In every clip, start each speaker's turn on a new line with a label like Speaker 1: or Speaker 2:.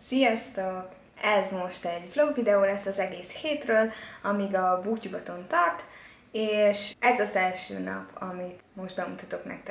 Speaker 1: Sziasztok! Ez most egy vlog videó lesz az egész hétről, amíg a Booktube-on tart, és ez az első nap, amit most bemutatok nektek.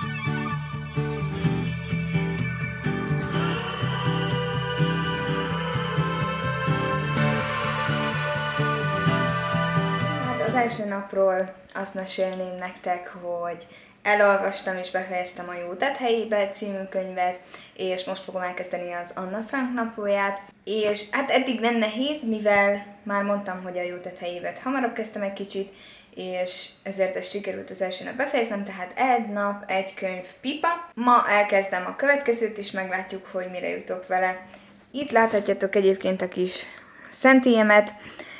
Speaker 1: Az első napról azt mesélném nektek, hogy elolvastam és befejeztem a Jó tett helyébe című könyvet, és most fogom elkezdeni az Anna Frank naplóját, és hát eddig nem nehéz, mivel már mondtam, hogy a Jó tett helyévet hamarabb kezdtem egy kicsit, és ezért ez sikerült az első nap befejeznem, tehát egy nap, egy könyv pipa. Ma elkezdem a következőt, és meglátjuk, hogy mire jutok vele. Itt láthatjátok egyébként a kis szentélyemet.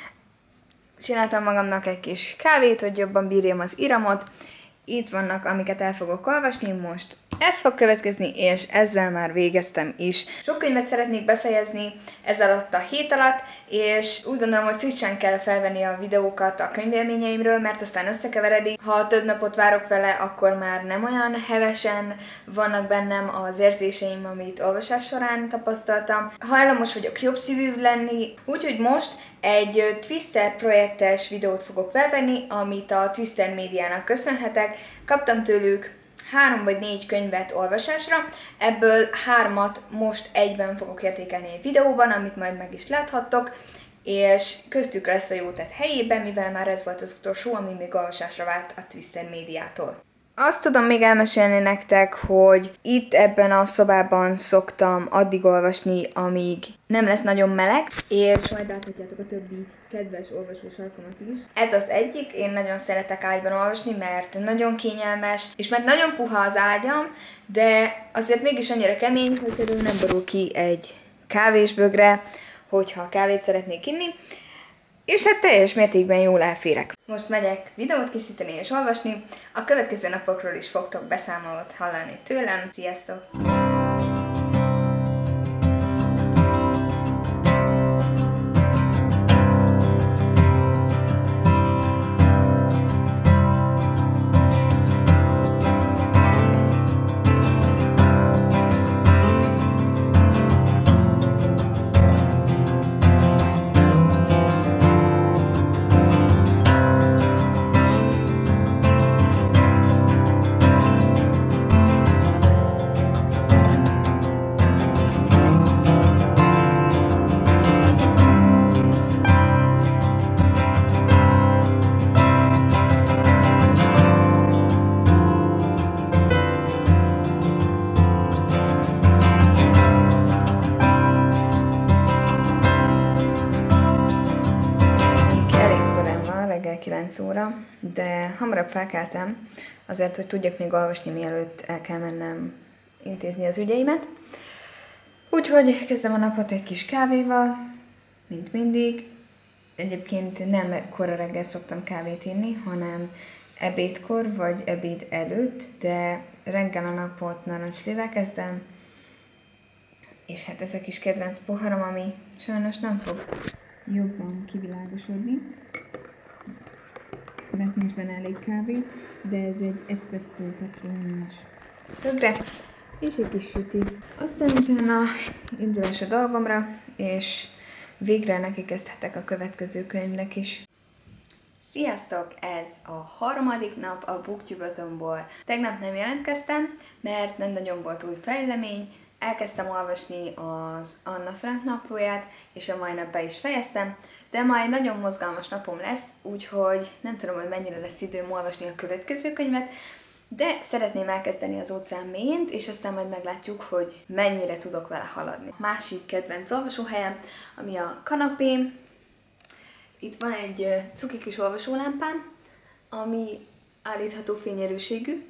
Speaker 1: Csináltam magamnak egy kis kávét, hogy jobban bírjam az iramot. Itt vannak, amiket el fogok olvasni most. Ez fog következni, és ezzel már végeztem is. Sok könyvet szeretnék befejezni ez alatt a hét alatt, és úgy gondolom, hogy frissen kell felvenni a videókat a könyvélményeimről, mert aztán összekeveredik. Ha több napot várok vele, akkor már nem olyan hevesen vannak bennem az érzéseim, amit olvasás során tapasztaltam. Hajlamos vagyok jobb szívű lenni, úgyhogy most egy Twister projektes videót fogok felvenni, amit a Twister médiának köszönhetek. Kaptam tőlük 3 vagy 4 könyvet olvasásra, ebből 3-at most egyben fogok értékelni egy videóban, amit majd meg is láthattok, és köztük lesz a Jó tett helyében, mivel már ez volt az utolsó, ami még olvasásra várt a Twister médiától. Azt tudom még elmesélni nektek, hogy itt ebben a szobában szoktam addig olvasni, amíg nem lesz nagyon meleg, és majd láthatjátok a többi kedves olvasós sarkomat is. Ez az egyik, én nagyon szeretek ágyban olvasni, mert nagyon kényelmes, és mert nagyon puha az ágyam, de azért mégis annyira kemény, hogy például nem borul ki egy kávésbögre, hogyha kávét szeretnék inni, és hát teljes mértékben jól elférek. Most megyek videót készíteni és olvasni, a következő napokról is fogtok beszámolót hallani tőlem. Sziasztok! Reggel 9 óra, de hamarabb felkeltem, azért, hogy tudjak még olvasni, mielőtt el kell mennem intézni az ügyeimet. Úgyhogy kezdem a napot egy kis kávéval, mint mindig. Egyébként nem kora reggel szoktam kávét inni, hanem ebédkor vagy ebéd előtt, de reggel a napot narancslével kezdem, és hát ez a kis kedvenc poharam, ami sajnos nem fog jobban kivilágosodni, mert nincs benne elég kávé, de ez egy espresso patronás többre, és egy kis süti. Aztán utána indulás a dolgomra, és végre neki kezdhetek a következő könyvnek is. Sziasztok! Ez a harmadik nap a Booktube-omból. Tegnap nem jelentkeztem, mert nem nagyon volt új fejlemény. Elkezdtem olvasni az Anna Frank naplóját, és a mai nap be is fejeztem, de ma egy nagyon mozgalmas napom lesz, úgyhogy nem tudom, hogy mennyire lesz időm olvasni a következő könyvet, de szeretném elkezdeni az óceán mélyént, és aztán majd meglátjuk, hogy mennyire tudok vele haladni. Másik kedvenc olvasóhelyem, ami a kanapém. Itt van egy cuki kis olvasólámpám, ami állítható fényerőségű,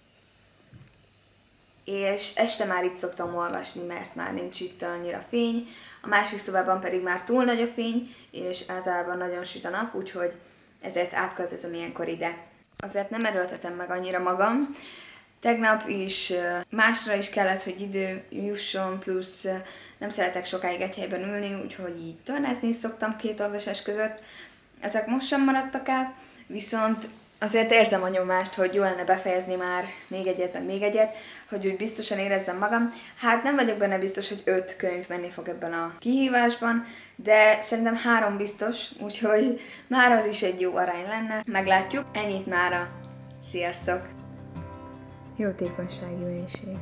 Speaker 1: és este már itt szoktam olvasni, mert már nincs itt annyira fény. A másik szobában pedig már túl nagy a fény, és általában nagyon süt a nap, úgyhogy ezért átköltözöm ilyenkor ide. Azért nem erőltetem meg annyira magam. Tegnap is másra is kellett, hogy idő jusson, plusz nem szeretek sokáig egy helyben ülni, úgyhogy így tornázni is szoktam 2 olvasás között. Ezek most sem maradtak el, viszont azért érzem a nyomást, hogy jó lenne befejezni már még egyet, meg még egyet, hogy úgy biztosan érezzem magam. Hát nem vagyok benne biztos, hogy 5 könyv menni fog ebben a kihívásban, de szerintem 3 biztos, úgyhogy már az is egy jó arány lenne. Meglátjuk, ennyit mára. Sziasztok! Jótékonysági mélység.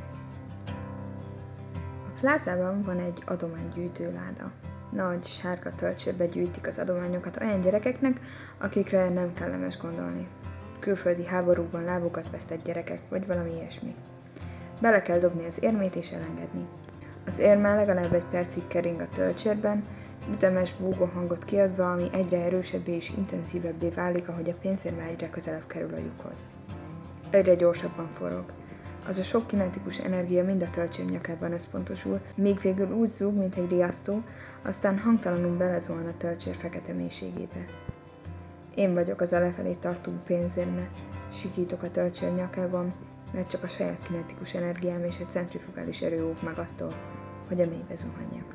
Speaker 1: A plázában van egy adománygyűjtő láda. Nagy, sárga töltsérbe gyűjtik az adományokat olyan gyerekeknek, akikre nem kellemes gondolni. Külföldi háborúkban lábukat vesztett gyerekek, vagy valami ilyesmi. Bele kell dobni az érmét és elengedni. Az érme legalább 1 percig kering a töltsérben, ütemes búgó hangot kiadva, ami egyre erősebbé és intenzívebbé válik, ahogy a pénzérme egyre közelebb kerül a lyukhoz. Egyre gyorsabban forog. Az a sok kinetikus energia mind a töltsér nyakában összpontosul, még végül úgy zúg, mint egy riasztó, aztán hangtalanul belezuhan a töltsér fekete mélységébe. Én vagyok az a lefelé tartó pénzérme, sikítok a töltsér nyakában, mert csak a saját kinetikus energiám és a centrifugális erő óv meg attól, hogy a mélybe zuhanjak.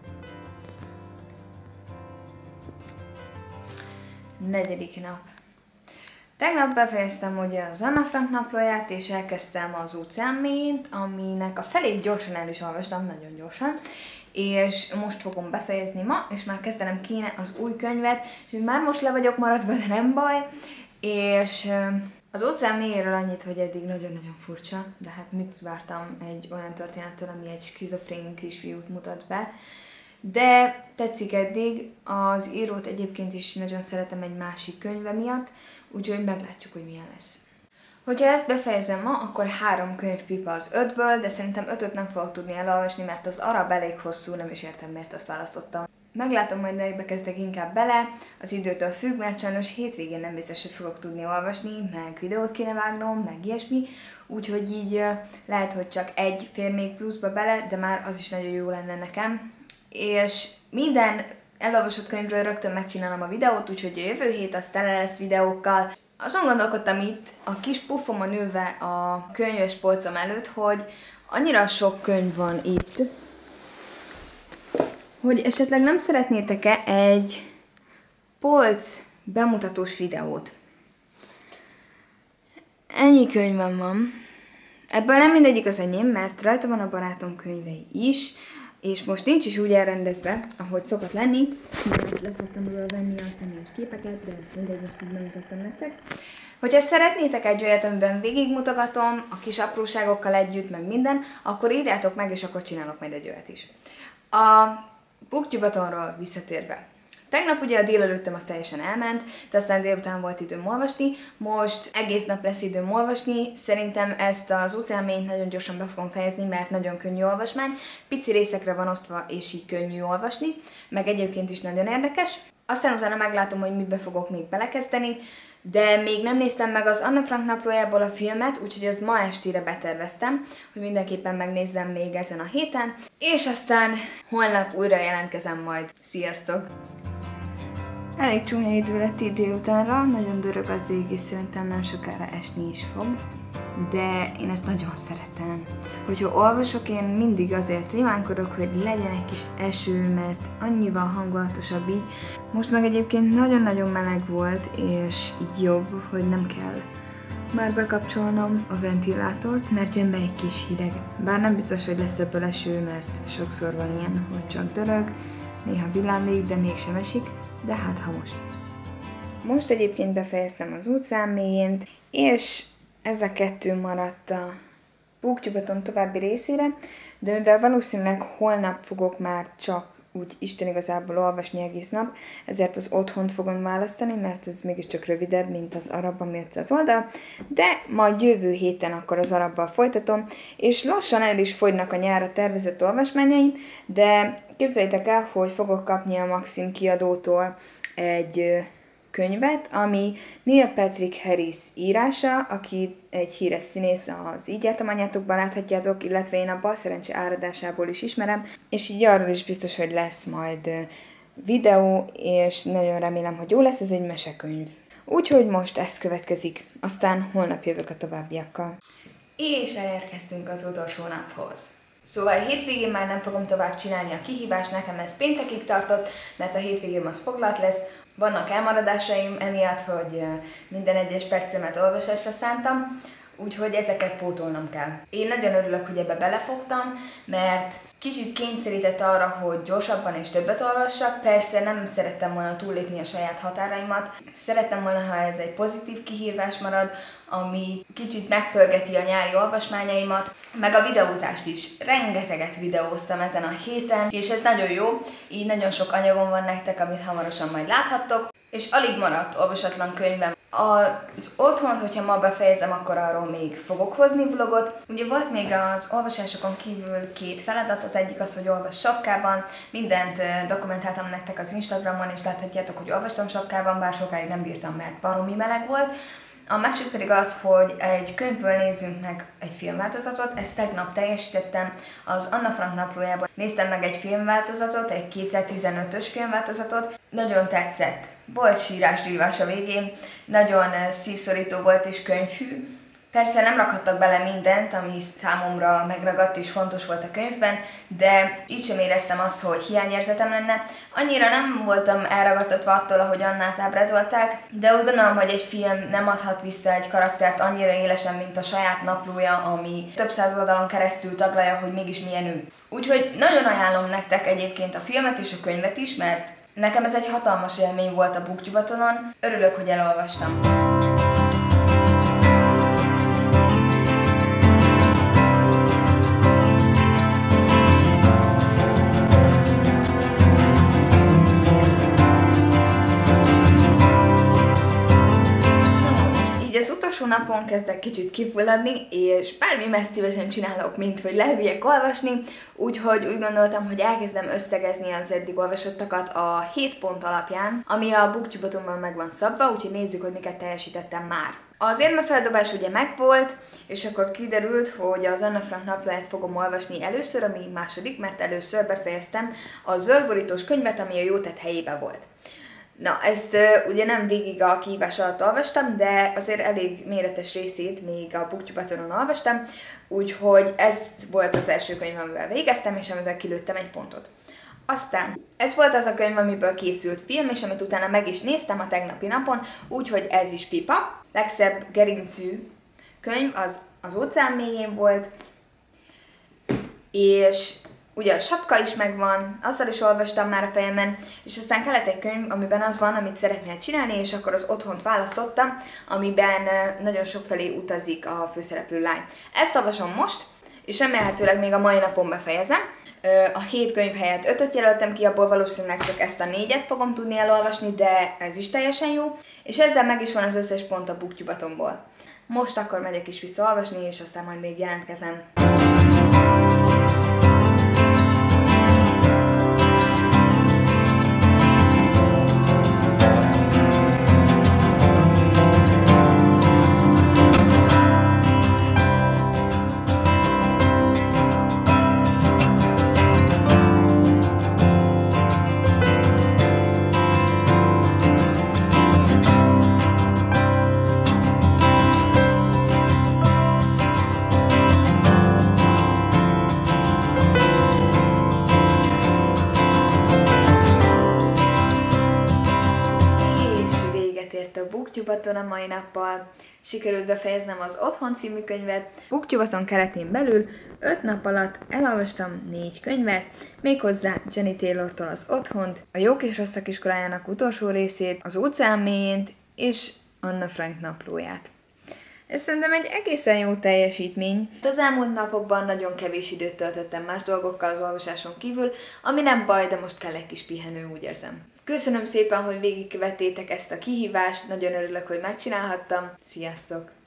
Speaker 1: 4. nap. Tegnap befejeztem ugye az Anna Frank naplóját, és elkezdtem az óceán mélyét, aminek a felét gyorsan el is olvastam, nagyon gyorsan, és most fogom befejezni ma, és már kezdenem kéne az új könyvet, és már most le vagyok maradva, de nem baj, és az óceán mélyéről annyit, hogy eddig nagyon-nagyon furcsa, de hát mit vártam egy olyan történettől, ami egy skizofrén kisfiút mutat be, de tetszik eddig, az írót egyébként is nagyon szeretem egy másik könyve miatt, úgyhogy meglátjuk, hogy milyen lesz. Hogyha ezt befejezem ma, akkor 3 könyvpipa az 5-ből, de szerintem 5-öt nem fogok tudni elolvasni, mert az arab elég hosszú, nem is értem, miért azt választottam. Meglátom, majd melyikbe kezdek inkább bele, az időtől függ, mert sajnos hétvégén nem biztos, hogy fogok tudni olvasni, meg videót kéne vágnom, meg ilyesmi, úgyhogy így lehet, hogy csak 1 fér még pluszba bele, de már az is nagyon jó lenne nekem. És minden elolvasott könyvről rögtön megcsinálom a videót, úgyhogy a jövő hét az tele lesz videókkal. Azon gondolkodtam itt, a kis pufomon ülve a könyves polcom előtt, hogy annyira sok könyv van itt, hogy esetleg nem szeretnétek-e egy polc bemutatós videót. Ennyi könyvem van. Ebből nem mindegyik az enyém, mert rajta van a barátom könyvei is, és most nincs is úgy elrendezve, ahogy szokott lenni, mert leszoktam róla venni a személyes képeket, de ezt mindegy, most így bemutattam nektek. Hogyha szeretnétek egy olyat, amiben végigmutogatom, a kis apróságokkal együtt, meg minden, akkor írjátok meg, és akkor csinálok majd egy olyat is. A BookTubeathonról visszatérve. Tegnap ugye a délelőttem az teljesen elment, de aztán délután volt időm olvasni, most egész nap lesz időm olvasni, szerintem ezt az óceánményt nagyon gyorsan be fogom fejezni, mert nagyon könnyű olvasmány, pici részekre van osztva, és így könnyű olvasni, meg egyébként is nagyon érdekes. Aztán utána meglátom, hogy mibe fogok még belekezdeni, de még nem néztem meg az Anna Frank naplójából a filmet, úgyhogy azt ma estére beterveztem, hogy mindenképpen megnézzem még ezen a héten, és aztán holnap újra jelentkezem majd. Sziasztok! Elég csúnya idő lett így délutánra, nagyon dörög az ég, és szerintem nem sokára esni is fog, de én ezt nagyon szeretem. Hogyha olvasok, én mindig azért rimánkodok, hogy legyen egy kis eső, mert annyival hangulatosabb így. Most meg egyébként nagyon-nagyon meleg volt, és így jobb, hogy nem kell már bekapcsolnom a ventilátort, mert jön be egy kis hideg. Bár nem biztos, hogy lesz ebből eső, mert sokszor van ilyen, hogy csak dörög, néha villámlik, de mégsem esik. De hát ha most. Most egyébként befejeztem az óceán mélyén, és ez a 2 maradt a BookTubeathon további részére, de mivel valószínűleg holnap fogok már csak úgy Isten igazából olvasni egész nap, ezért az otthont fogom választani, mert ez mégiscsak rövidebb, mint az arab, ami 500 oldal, de majd jövő héten akkor az arabbal folytatom, és lassan el is fogynak a nyárra tervezett olvasmányaim, de képzeljétek el, hogy fogok kapni a Maxim kiadótól egy könyvet, ami Neil Patrick Harris írása, aki egy híres színész, az Így jártam anyátokban láthatjátok, illetve én a Bal szerencse áradásából is ismerem, és így arról is biztos, hogy lesz majd videó, és nagyon remélem, hogy jó lesz, ez egy mesekönyv. Úgyhogy most ez következik, aztán holnap jövök a továbbiakkal. És elérkeztünk az utolsó naphoz. Szóval hétvégén már nem fogom tovább csinálni a kihívást, nekem ez péntekig tartott, mert a hétvégén az foglalt lesz, Vannak elmaradásaim emiatt, hogy minden egyes percemet olvasásra szántam, úgyhogy ezeket pótolnom kell. Én nagyon örülök, hogy ebbe belefogtam, mert kicsit kényszerített arra, hogy gyorsabban és többet olvassak. Persze nem szerettem volna túllépni a saját határaimat. Szerettem volna, ha ez egy pozitív kihívás marad, ami kicsit megpörgeti a nyári olvasmányaimat, meg a videózást is. Rengeteget videóztam ezen a héten, és ez nagyon jó, így nagyon sok anyagom van nektek, amit hamarosan majd láthattok. És alig maradt olvasatlan könyvem. Az otthont, hogyha ma befejezem, akkor arról még fogok hozni vlogot. Ugye volt még az olvasásokon kívül 2 feladat, az egyik az, hogy olvas sapkában. Mindent dokumentáltam nektek az Instagramon, és láthatjátok, hogy olvastam sapkában, bár sokáig nem bírtam meg, baromi meleg volt. A másik pedig az, hogy egy könyvből nézzünk meg egy filmváltozatot, ezt tegnap teljesítettem az Anna Frank naplójában. Néztem meg egy filmváltozatot, egy 2015-ös filmváltozatot, nagyon tetszett. Volt sírás-rívás a végén, nagyon szívszorító volt és könyvhű. Persze nem rakhattak bele mindent, ami számomra megragadt és fontos volt a könyvben, de így sem éreztem azt, hogy hiányérzetem lenne. Annyira nem voltam elragadtatva attól, ahogy Annát ábrázolták, de úgy gondolom, hogy egy film nem adhat vissza egy karaktert annyira élesen, mint a saját naplója, ami több száz oldalon keresztül taglalja, hogy mégis milyen ő. Úgyhogy nagyon ajánlom nektek egyébként a filmet és a könyvet is, mert nekem ez egy hatalmas élmény volt a BookTube-on. Örülök, hogy elolvastam. Az utolsó napon kezdek kicsit kifulladni, és bármi más szívesen csinálok, mint hogy leüljek olvasni, úgyhogy úgy gondoltam, hogy elkezdem összegezni az eddig olvasottakat a 7 pont alapján, ami a BookTube-omban meg van szabva, úgyhogy nézzük, hogy miket teljesítettem már. Az érmefeldobás ugye megvolt, és akkor kiderült, hogy az Anna Frank naplóját fogom olvasni először, ami második, mert először befejeztem a zöldborítós könyvet, ami a Jó tett helyébe volt. Na, ezt ugye nem végig a kihívás alatt olvastam, de azért elég méretes részét még a BookTube-on olvastam, úgyhogy ez volt az első könyv, amivel végeztem, és amivel kilőttem egy pontot. Aztán ez volt az a könyv, amiből készült film, és amit utána meg is néztem a tegnapi napon, úgyhogy ez is Pipa. Legszebb gerincű könyv az óceán mélyén volt, és ugye a sapka is megvan, azzal is olvastam már a fejemen, és aztán kellett egy könyv, amiben az van, amit szeretnél csinálni, és akkor az otthont választottam, amiben nagyon sokfelé utazik a főszereplő lány. Ezt olvasom most, és remélhetőleg még a mai napon befejezem. A 7 könyv helyett 5-öt jelöltem ki, abból valószínűleg csak ezt a 4-et fogom tudni elolvasni, de ez is teljesen jó, és ezzel meg is van az összes pont a BookTube-omból. Most akkor megyek is visszaolvasni, és aztán majd még jelentkezem. A BookTube-on a mai nappal. Sikerült befejeznem az Otthon című könyvet. BookTube-on keretén belül 5 nap alatt elolvastam 4 könyvet, méghozzá Jenny Taylortól az Otthont, a Jók és Rosszak iskolájának utolsó részét, az Óceán mélyént és Anna Frank naplóját. Ez szerintem egy egészen jó teljesítmény. Az elmúlt napokban nagyon kevés időt töltöttem más dolgokkal az olvasáson kívül, ami nem baj, de most kell egy kis pihenő, úgy érzem. Köszönöm szépen, hogy végigkövettétek ezt a kihívást, nagyon örülök, hogy megcsinálhattam. Sziasztok!